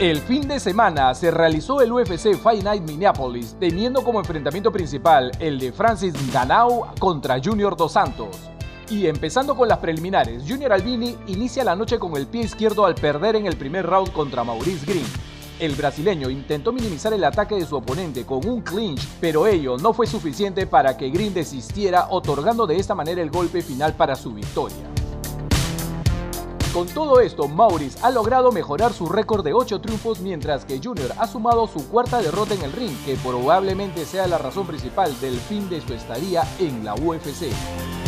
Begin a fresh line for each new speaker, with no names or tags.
El fin de semana se realizó el UFC Fight Night Minneapolis, teniendo como enfrentamiento principal el de Francis Ngannou contra Junior Dos Santos. Y empezando con las preliminares, Junior Albini inicia la noche con el pie izquierdo al perder en el primer round contra Maurice Greene. El brasileño intentó minimizar el ataque de su oponente con un clinch, pero ello no fue suficiente para que Greene desistiera, otorgando de esta manera el golpe final para su victoria. Con todo esto, Maurice ha logrado mejorar su récord de 8 triunfos, mientras que Junior ha sumado su cuarta derrota en el ring, que probablemente sea la razón principal del fin de su estadía en la UFC.